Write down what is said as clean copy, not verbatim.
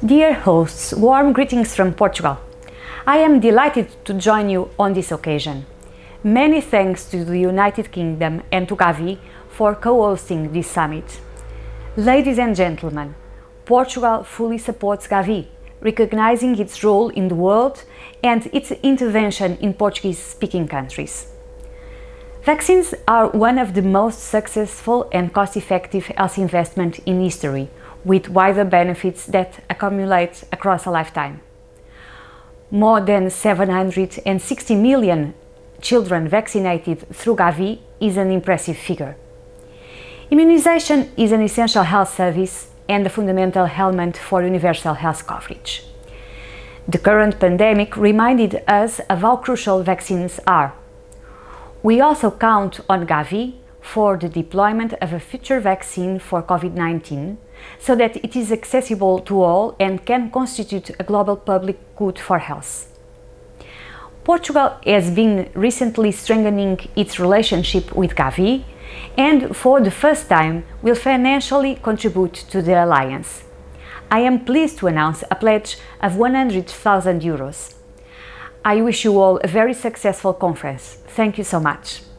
Dear hosts, warm greetings from Portugal. I am delighted to join you on this occasion. Many thanks to the United Kingdom and to Gavi for co-hosting this summit. Ladies and gentlemen, Portugal fully supports Gavi, recognizing its role in the world and its intervention in Portuguese-speaking countries. Vaccines are one of the most successful and cost-effective health investments in history, with wider benefits that accumulate across a lifetime. More than 760 million children vaccinated through Gavi is an impressive figure. Immunization is an essential health service and a fundamental element for universal health coverage. The current pandemic reminded us of how crucial vaccines are. We also count on Gavi for the deployment of a future vaccine for COVID-19 so that it is accessible to all and can constitute a global public good for health. Portugal has been recently strengthening its relationship with Gavi and for the first time will financially contribute to the alliance. I am pleased to announce a pledge of 100,000 euros. I wish you all a very successful conference. Thank you so much.